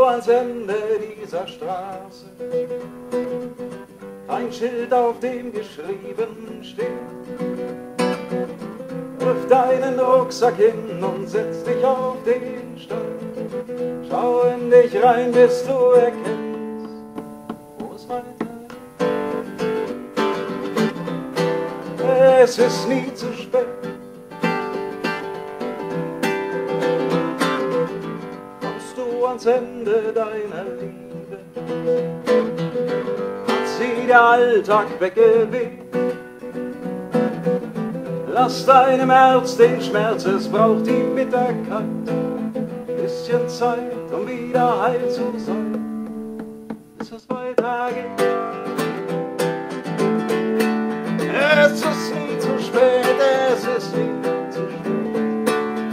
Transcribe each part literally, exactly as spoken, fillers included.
du ans Ende dieser Straße ein Schild, auf dem geschrieben steht: Wirf deinen Rucksack hin und setz dich auf den Stein. Schau in dich rein, bis du erkennst, wo es weitergeht. Es ist nie zu spät. Kommst du ans Ende deiner Liebe, hat sie der Alltag weggeweht. Lass deinem Herz den Schmerz, es braucht die Bitterkeit. Bisschen Zeit, um wieder heil zu sein, bis es weitergeht. Es ist nie zu spät, es ist nie zu spät.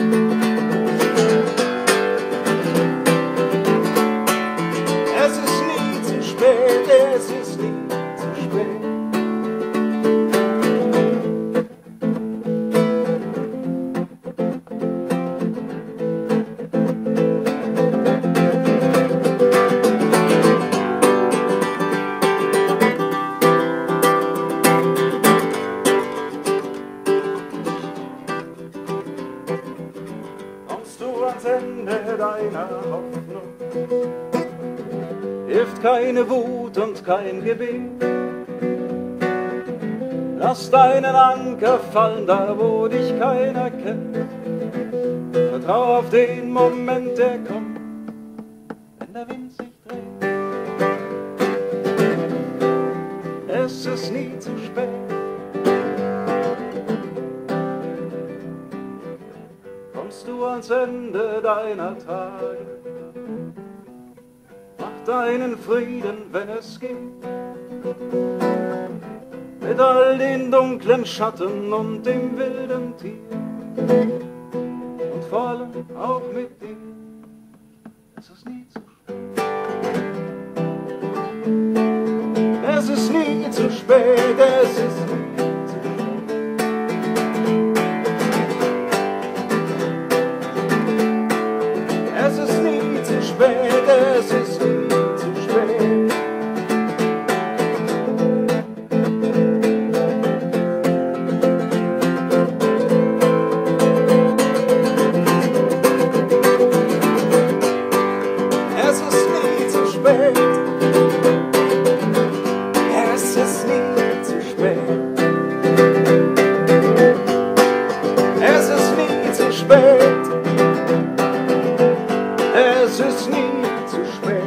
Es ist nie zu spät, es ist nie zu spät. Ans Ende deiner Hoffnung hilft keine Wut und kein Gebet. Lass deinen Anker fallen, da wo dich keiner kennt. Vertrau auf den Moment, der kommt, wenn der Wind sich dreht. Es ist nie zu spät. Kommst du ans Ende deiner Tage, mach deinen Frieden, wenn es geht, mit all den dunklen Schatten und dem wilden Tier, und vor allem auch mit dir. Es ist nie zu spät. Es ist nie zu spät, es ist nie zu spät. Es ist nie zu spät, es ist nie zu spät. Es ist nie zu spät. Es ist nie zu spät. Es ist nie zu spät. Es ist nie zu spät.